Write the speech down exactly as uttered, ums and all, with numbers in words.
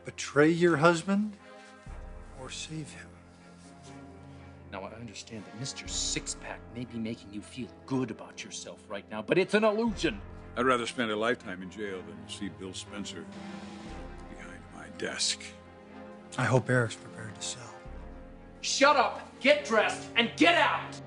Betray your husband or save him? Now, I understand that Mister Six-Pack may be making you feel good about yourself right now, but it's an illusion. I'd rather spend a lifetime in jail than see Bill Spencer behind my desk. I hope Eric's prepared to sell. Shut up, get dressed, and get out!